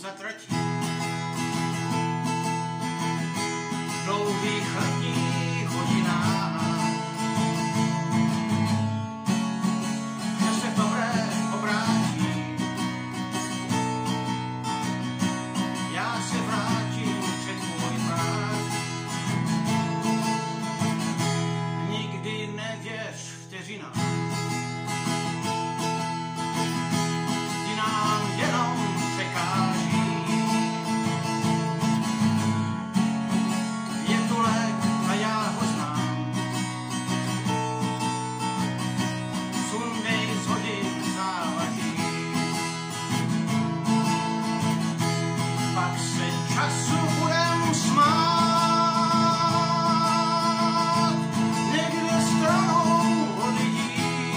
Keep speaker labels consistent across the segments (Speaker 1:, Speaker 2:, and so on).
Speaker 1: zatratí. V dlouhých letních hodinách, že se v dobré obrátí. Já se vrátím před tvůj práv. Nikdy nevěř vteřinám, ty nám jenom překáží. Je tu lék a já ho znám. Sundej z hodin závaží. Pak se času budem smát někde stranou od lidí.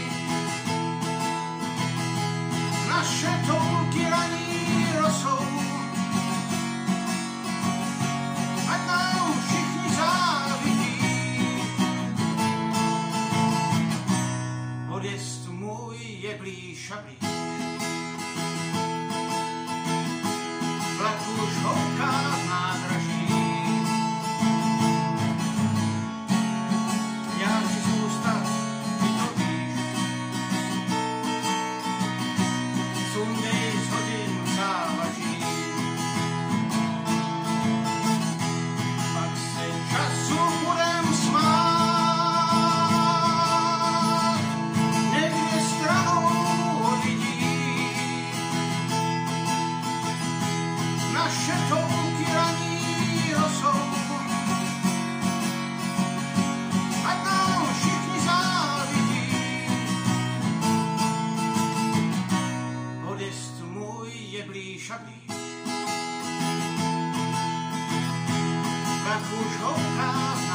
Speaker 1: Naše toulky raní rosou, ať nám všichni závidí. Odjezd můj je blíž a blíž. Vlak už houká v nádraží. Já chci zůstat, ty to víš. Sundej z hodin závaží. Pak se času budem smát někde stranou od lidí. Naše toulky raní rosou, ať nám všichni závidí. Odjezd můj je blíž a blíž. Vlak už houká v